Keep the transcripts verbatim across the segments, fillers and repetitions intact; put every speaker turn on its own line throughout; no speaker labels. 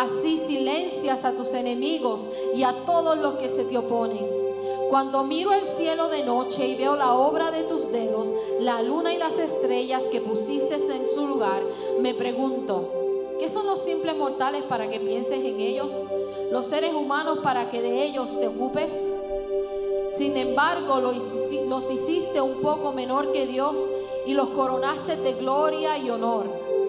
Así silencias a tus enemigos y a todos los que se te oponen. Cuando miro el cielo de noche y veo la obra de tus dedos, la luna y las estrellas que pusiste en su lugar, me pregunto, ¿qué son los simples mortales para que pienses en ellos? ¿Los seres humanos para que de ellos te ocupes? Sin embargo, los hiciste un poco menor que Dios y los coronaste de gloria y honor.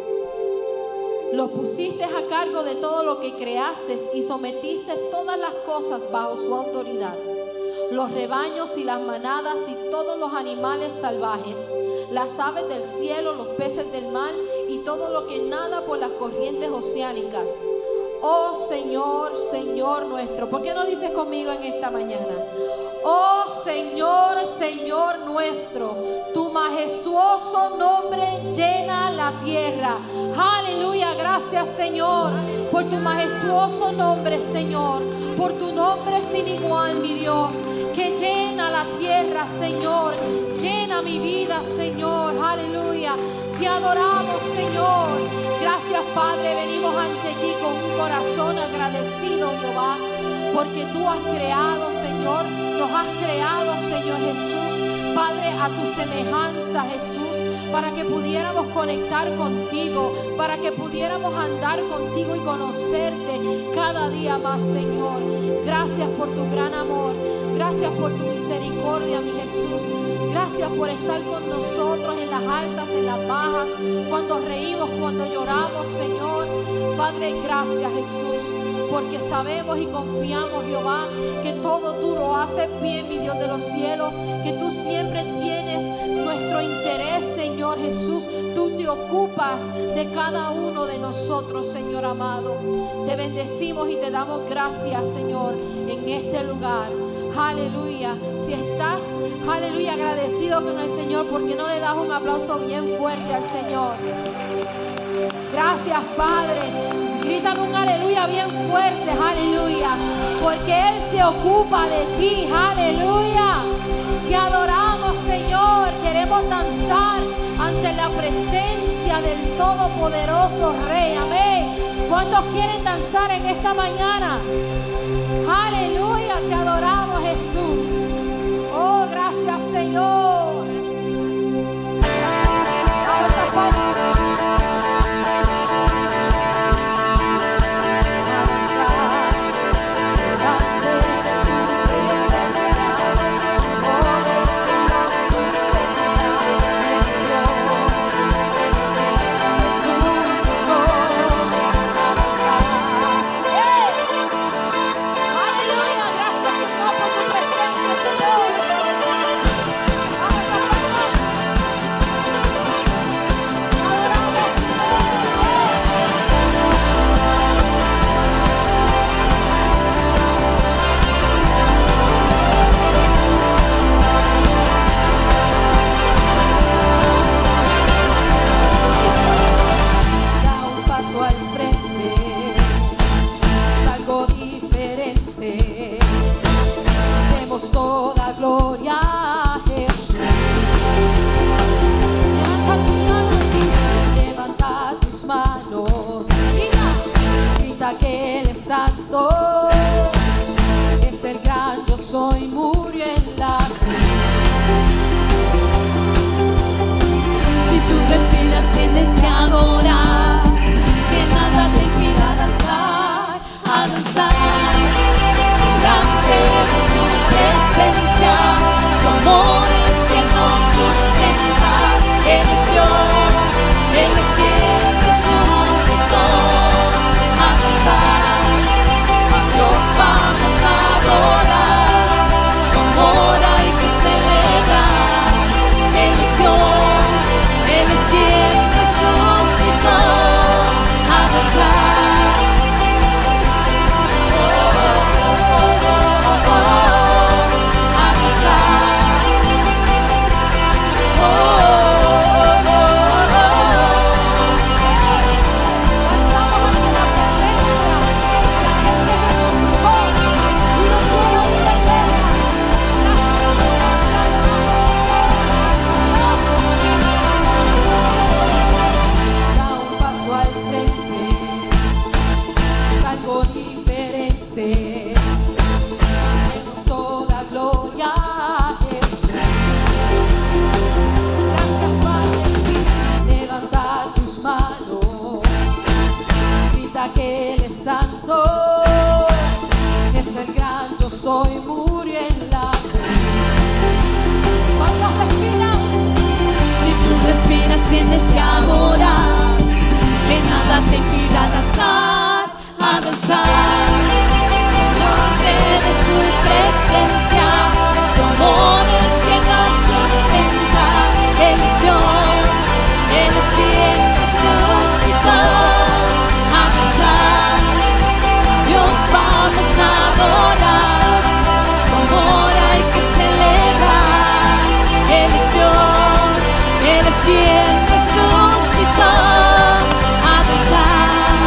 Los pusiste a cargo de todo lo que creaste y sometiste todas las cosas bajo su autoridad. Los rebaños y las manadas y todos los animales salvajes, las aves del cielo, los peces del mar y todo lo que nada por las corrientes oceánicas. Oh Señor, Señor nuestro. ¿Por qué no dices conmigo en esta mañana? Oh Señor, Señor nuestro, tu majestuoso nombre llena la tierra. Aleluya, gracias Señor, por tu majestuoso nombre, Señor, por tu nombre sin igual, mi Dios, que llena la tierra, Señor, llena mi vida, Señor. Aleluya, te adoramos, Señor. Gracias, Padre, venimos ante ti con un corazón agradecido, Jehová, porque tú has creado, Señor, nos has creado, Señor Jesús, Padre, a tu semejanza, Jesús, para que pudiéramos conectar contigo, para que pudiéramos andar contigo y conocerte cada día más, Señor. Gracias por tu gran amor, gracias por tu misericordia, mi Jesús. Gracias por estar con nosotros en las altas, en las bajas, cuando reímos, cuando lloramos, Señor. Padre, gracias, Jesús, porque sabemos y confiamos, Jehová, que todo tú lo haces bien, mi Dios de los cielos, que tú siempre tienes nuestro interés, Señor Jesús. Tú te ocupas de cada uno de nosotros, Señor amado. Te bendecimos y te damos gracias, Señor, en este lugar. Aleluya. Si estás, aleluya, agradecido con el Señor, ¿por qué no le das un aplauso bien fuerte al Señor? Gracias, Padre. Grítame un aleluya bien fuerte, aleluya, porque Él se ocupa de ti, aleluya. Te adoramos, Señor. Queremos danzar ante la presencia del Todopoderoso Rey, amén. ¿Cuántos quieren danzar en esta mañana? Aleluya, te adoramos, Jesús. Oh, gracias, Señor. Vamos a Padre. Toda gloria a Jesús. Levanta tus manos, levanta tus manos, grita, grita que Él es santo, es el gran yo soy, murió en la cruz. Si tú respiras tienes que adorar, que nada te impida danzar, a danzar delante de su presencia. Su amor es quien nos sustenta. Él es Dios, Él es quien resucitó. A danzar, a Dios vamos a adorar. Su amor hay que celebrar. Él es Dios, Él es quien resucitó. A danzar. esté. Demos toda gloria a Jesús. Gracias, Padre. Levanta tus manos, grita que Él es santo. Es el gran yo soy, murió en la cruz. ¿Cuántos respiran? Si tú respiras tienes que adorar, que nada te impida danzar, a danzar. Delante de su presencia, su amor es quien nos sustenta. Él es Dios, Él es quien resucitó. A danzar, Dios vamos a adorar, su amor hay que celebrar. Él es Dios, Él es quien resucitó. A danzar,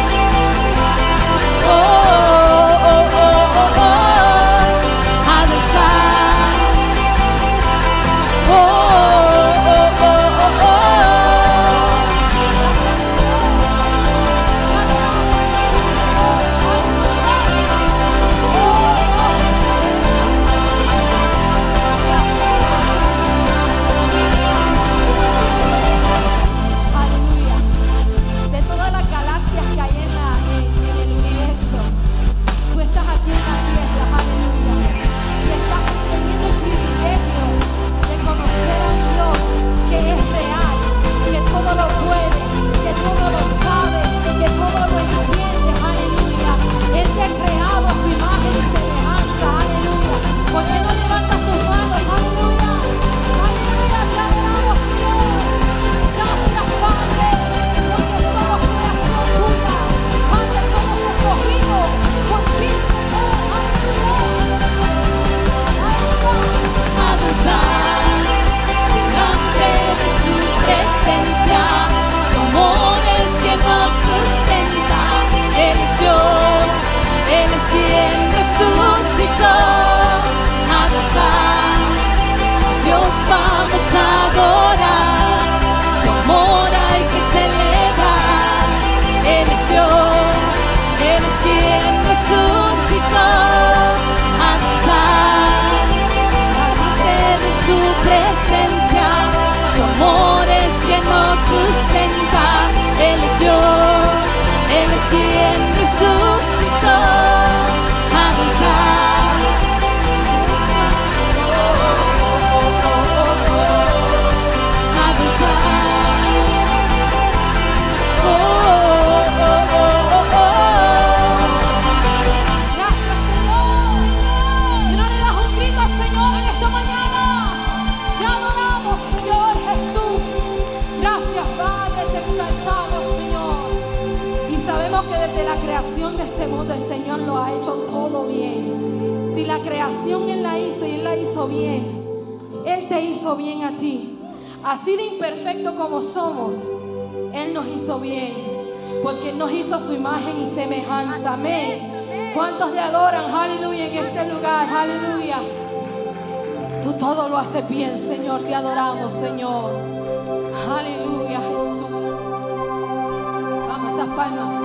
oh, oh, oh, oh, oh. A danzar, oh, oh, oh, oh, oh. Aleluya. De todas las galaxias que hay en, la, en, en el universo, tú estás aquí en la tierra, aleluya. Y estás teniendo el privilegio de conocer a Dios, que es real, que todo lo puede, que todo lo sabe, que todo lo entiende, aleluya. Él te ha creado a su imagen y semejanza, aleluya. ¿Por qué no levantas tus manos, aleluya? Aleluya, te adoramos, Señor. Gracias, Padre, porque somos creación tuya. Padre, somos escogidos por ti, Señor, aleluya. A danzar delante de su presencia, su amor es quien nos sustenta. Él es Dios, Él es quien resucitó. A danzar, Dios vamos a adorar, su amor hay que celebrar. Él es Dios, Él es quien resucitó. A danzar delante de su presencia, su amor es quien nos sustenta. Él es Dios, Él es quien resucitó. A danzar, a danzar, oh, oh, oh, oh, oh. Gracias, Señor. ¿Y no le das un grito al Señor en esta mañana? Te adoramos, Señor Jesús. Gracias, Padre, te exaltamos, Señor. Y sabemos que desde la creación de este mundo el Señor lo ha hecho todo bien. Si la creación Él la hizo y Él la hizo bien, Él te hizo bien a ti. Así de imperfecto como somos, Él nos hizo bien, porque Él nos hizo a su imagen y semejanza. Amén. ¿Cuántos le adoran? Aleluya, en este lugar. Aleluya. Tú todo lo haces bien, Señor. Te adoramos, Señor. Aleluya, Jesús. Vamos, esas palmas.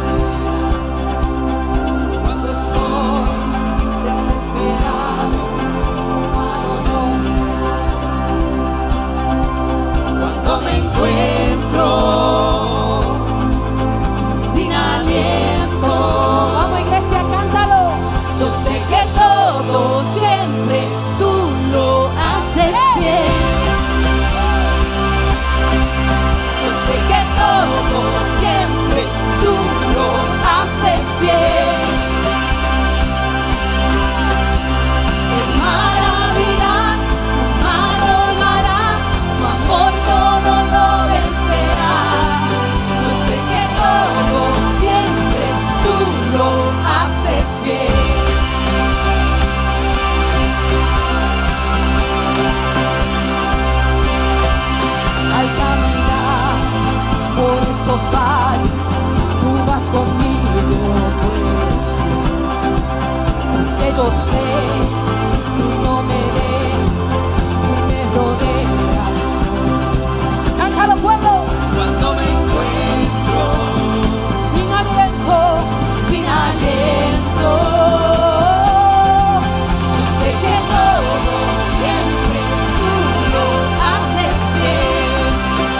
Cuando estoy desesperado,
sé, tú no me dejas, tú me rodeas. Cántalo, pueblo.
Cuando me encuentro
Sin aliento, sin aliento, yo sé que todo siempre tú lo haces bien.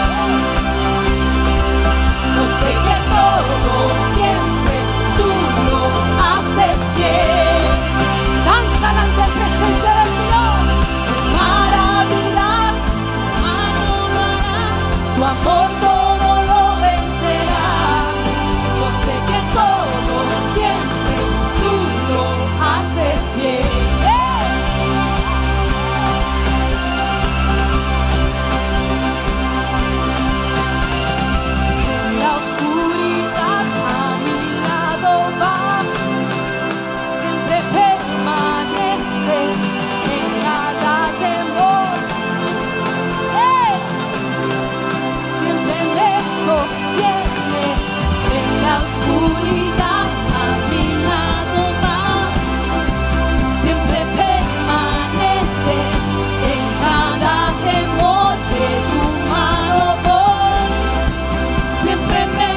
Yo sé que todo siempre tú lo haces bien. Danza ante la presencia del Señor. Maravillas, tu mano lo hará, tu amor todo lo vencerá. Yo sé que todo siempre tú lo haces bien. En la oscuridad a mi lado vas, siempre permaneces en cada temor. ¡Eh! Siempre me sostienes en la oscuridad a mi lado vas, siempre permaneces en cada temor de tu mano voy, siempre me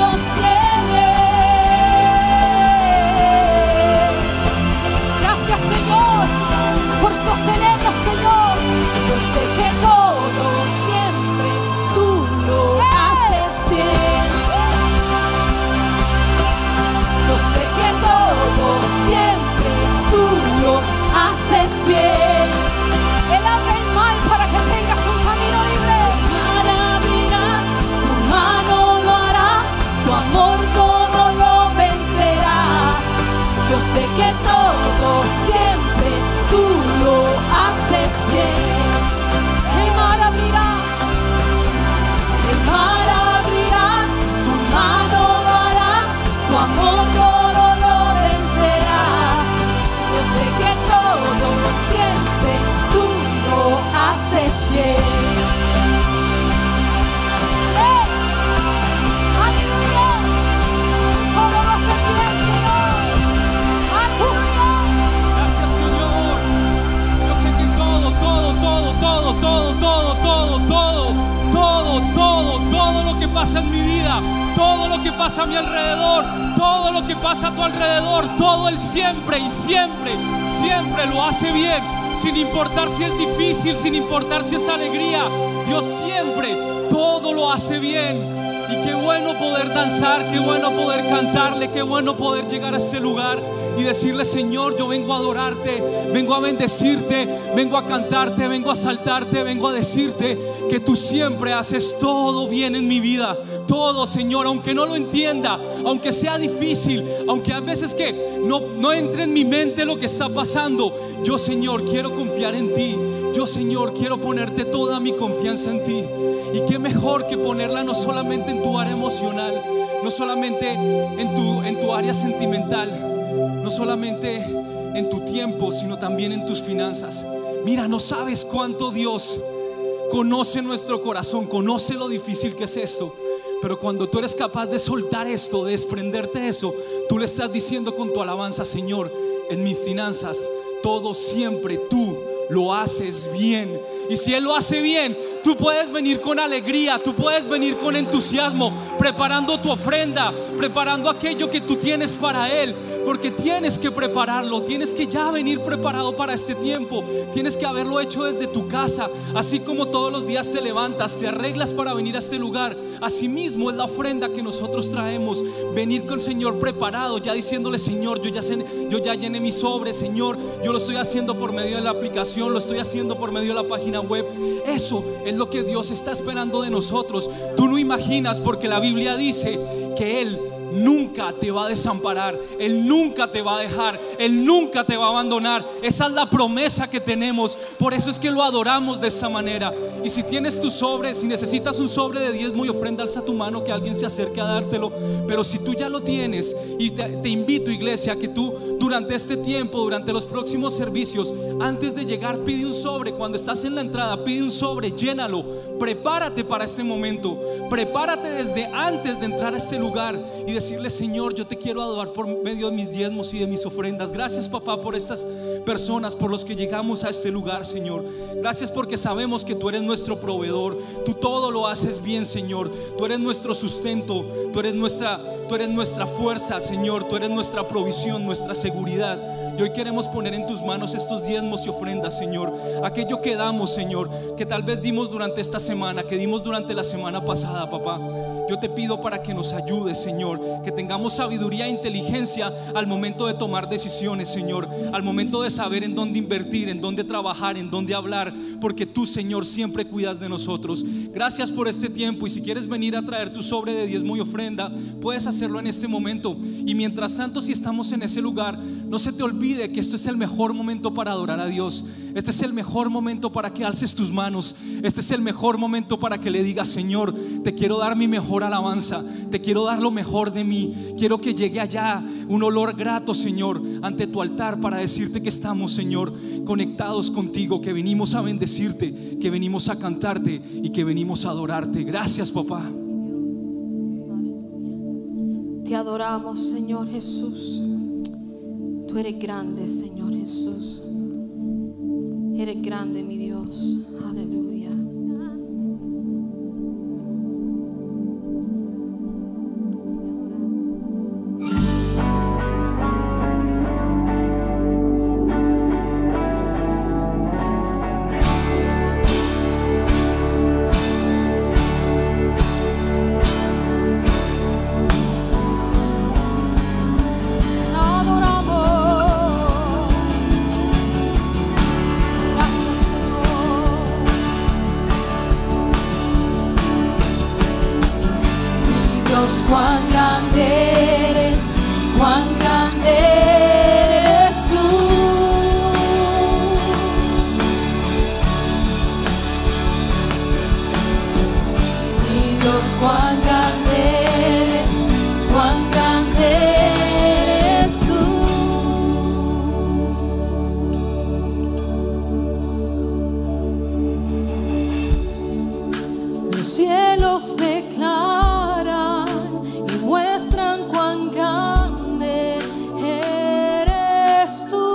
sostienes. Gracias, Señor, por sostenernos, Señor. Yo sé que todo siempre tú lo haces bien. Yo sé que todo siempre tú lo haces bien. Él abre el mar para que tengas un camino libre. Maravillas, tu mano lo hará, tu amor todo lo vencerá. Yo sé que todo siempre tú lo haces bien. El mar abrirás, el mar abrirás, tu mano lo hará, tu amor todo lo vencerá. Yo sé que todo siempre tú lo haces bien. ¡Eh! ¡Aleluya! Todo lo haces bien, Señor. ¡Aleluya!
Gracias, Señor. Yo sé que todo, todo, todo, todo, todo, todo, todo, todo, todo, todo, todo lo que pasa en mi vida, todo lo que pasa a mi alrededor, todo lo que pasa a tu alrededor, todo Él siempre y siempre, siempre lo hace bien, sin importar si es difícil, sin importar si es alegría. Dios siempre todo lo hace bien. Y qué bueno poder danzar, qué bueno poder cantarle, qué bueno poder llegar a ese lugar y decirle: Señor, yo vengo a adorarte, vengo a bendecirte, vengo a cantarte, vengo a saltarte, vengo a decirte que tú siempre haces todo bien en mi vida. Todo, Señor, aunque no lo entienda, aunque sea difícil, aunque a veces que no, no entre en mi mente lo que está pasando, yo, Señor, quiero confiar en ti. Yo, Señor, quiero ponerte toda mi confianza en ti. Y qué mejor que ponerla no solamente en tu área emocional, no solamente en tu, en tu área sentimental, no solamente en tu tiempo, sino también en tus finanzas. Mira, no sabes cuánto Dios conoce nuestro corazón, conoce lo difícil que es esto. Pero cuando tú eres capaz de soltar esto, de desprenderte de eso, tú le estás diciendo con tu alabanza: Señor, en mis finanzas todo siempre tú lo haces bien. Y si Él lo hace bien, tú puedes venir con alegría, tú puedes venir con entusiasmo, preparando tu ofrenda, preparando aquello que tú tienes para Él. Porque tienes que prepararlo, tienes que ya venir preparado para este tiempo. Tienes que haberlo hecho desde tu casa. Así como todos los días te levantas, te arreglas para venir a este lugar, así mismo es la ofrenda que nosotros traemos. Venir con el Señor preparado, ya diciéndole: Señor, yo ya, sé, yo ya llené mi sobre, Señor, yo lo estoy haciendo por medio de la aplicación, lo estoy haciendo por medio de la página web. Eso es lo que Dios está esperando de nosotros. Tú no imaginas, porque la Biblia dice que Él nunca te va a desamparar, Él nunca te va a dejar, Él nunca te va a abandonar. Esa es la promesa que tenemos. Por eso es que lo adoramos de esa manera. Y si tienes tu sobre, si necesitas un sobre de diezmo y ofrenda, alza tu mano, que alguien se acerque a dártelo. Pero si tú ya lo tienes, y te, te invito, iglesia, a que tú durante este tiempo, durante los próximos servicios, antes de llegar, pide un sobre. Cuando estás en la entrada, pide un sobre, llénalo. Prepárate para este momento. Prepárate desde antes de entrar a este lugar y decirle: Señor, yo te quiero adorar por medio de mis diezmos y de mis ofrendas. Gracias, papá, por estas personas, por los que llegamos a este lugar, Señor. Gracias porque sabemos que tú eres nuestro proveedor. Tú todo lo haces bien, Señor. Tú eres nuestro sustento. Tú eres nuestra, tú eres nuestra fuerza, Señor. Tú eres nuestra provisión, nuestra seguridad. Y hoy queremos poner en tus manos estos diezmos y ofrendas, Señor. Aquello que damos, Señor, que tal vez dimos durante esta semana, que dimos durante la semana pasada, papá. Yo te pido para que nos ayudes, Señor, que tengamos sabiduría e inteligencia al momento de tomar decisiones, Señor, al momento de saber en dónde invertir, en dónde trabajar, en dónde hablar, porque tú, Señor, siempre cuidas de nosotros. Gracias por este tiempo, y si quieres venir a traer tu sobre de diezmo y ofrenda, puedes hacerlo en este momento. Y mientras tanto, si estamos en ese lugar, no se te olvide que esto es el mejor momento para adorar a Dios. Este es el mejor momento para que alces tus manos. Este es el mejor momento para que le digas: Señor, te quiero dar mi mejor alabanza, te quiero dar lo mejor de mí. Quiero que llegue allá un olor grato, Señor, ante tu altar, para decirte que estamos, Señor, conectados contigo, que venimos a bendecirte, que venimos a cantarte y que venimos a adorarte. Gracias, papá.
Te adoramos, Señor Jesús. Tú eres grande, Señor Jesús. Eres grande, mi Dios. Aleluya.
Cuán grande eres, cuán grande eres tú. Mi Dios, cuán grande eres, cuán grande eres tú. Los cielos declaran, muestran cuán grande eres tú.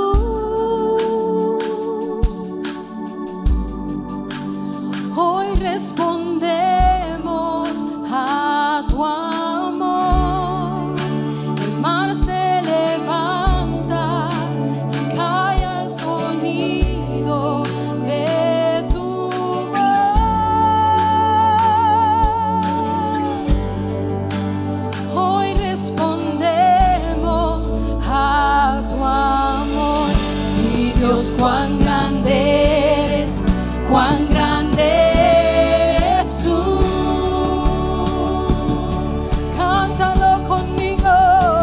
Hoy respondemos a tu amor. El mar se levanta y calla el sonido de tu Dios, cuán grande eres, cuán grande eres tú. Cántalo conmigo.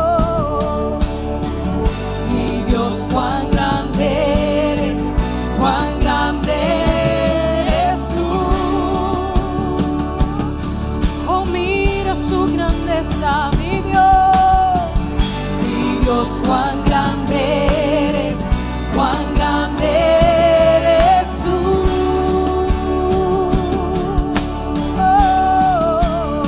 Mi Dios, cuán grande eres, cuán grande eres tú. Oh, mira su grandeza, mi Dios. Mi Dios, cuán grande eres, cuán grande eres tú. Oh,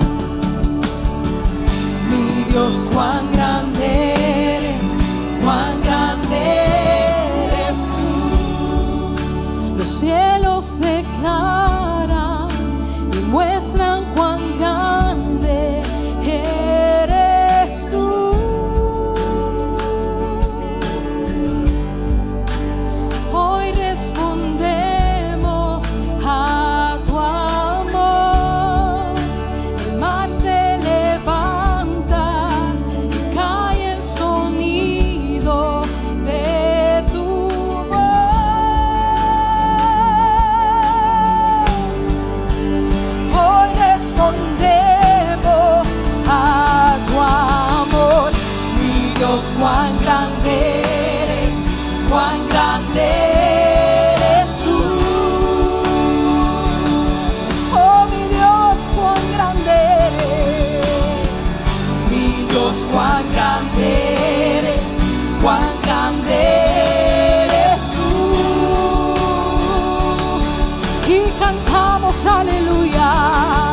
mi Dios, cuán grande eres, cuán grande eres tú. Los cielos declaran y muestran cuán grande eres tú. Respondemos a tu amor. El mar se levanta y cae el sonido de tu voz. y cantamos aleluya.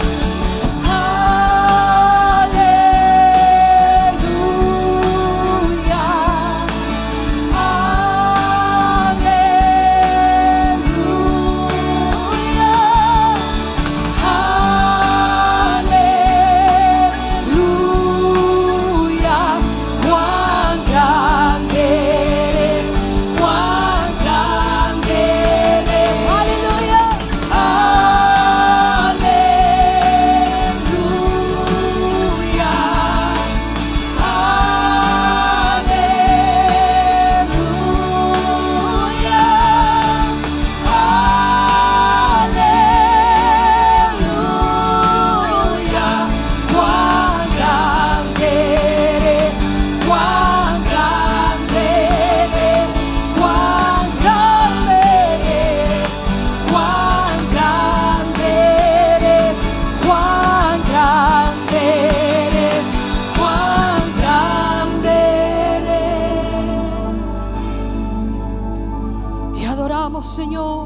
Señor,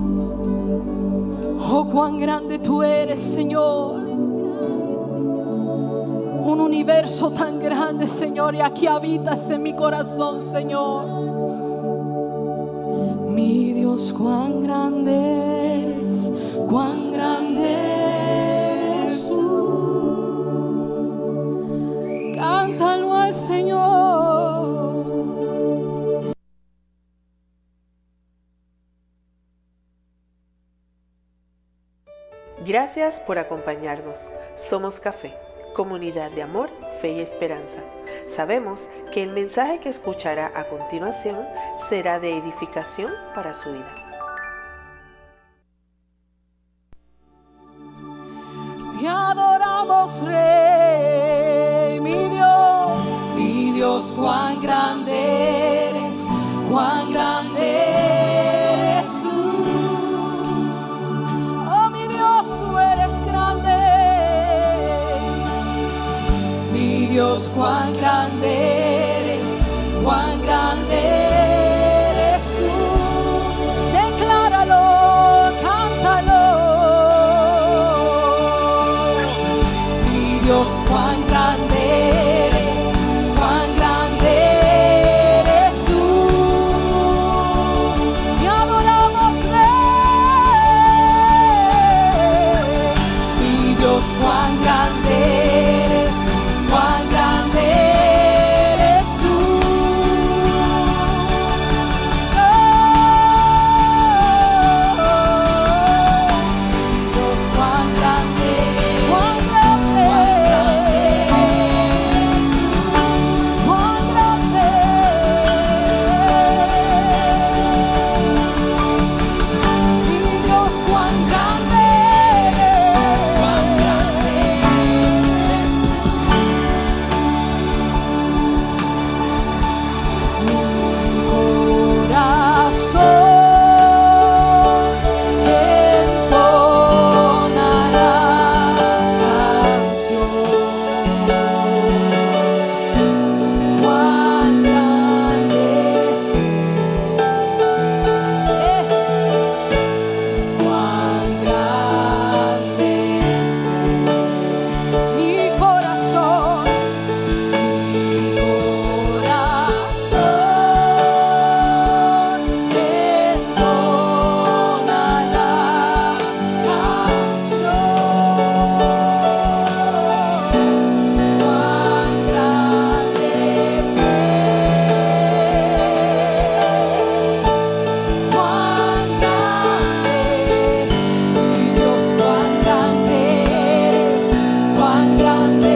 oh cuán grande tú eres, Señor. Un universo tan grande, Señor, y aquí habitas en mi corazón, Señor. Mi Dios, cuán grande eres, cuán grande eres tú. Cántalo al Señor.
Gracias por acompañarnos. Somos Café, comunidad de amor, fe y esperanza. Sabemos que el mensaje que escuchará a continuación será de edificación para su vida.
Te adoramos, Rey, mi Dios, mi Dios, cuán grande eres, cuán grande eres tú. Dios, cuán grande eres, cuán grande eres tú. Decláralo, cántalo. Mi Dios, cuán grande eres, cuán grande eres tú. Te adoramos, Rey. Mi Dios, cuán grande eres, cuán grande eres tú. Oh, Dios, cuán grande, cuán grande, eres tú. Cuán grande. Mi Dios, cuán grande eres, cuán grande eres tú. Cuán grande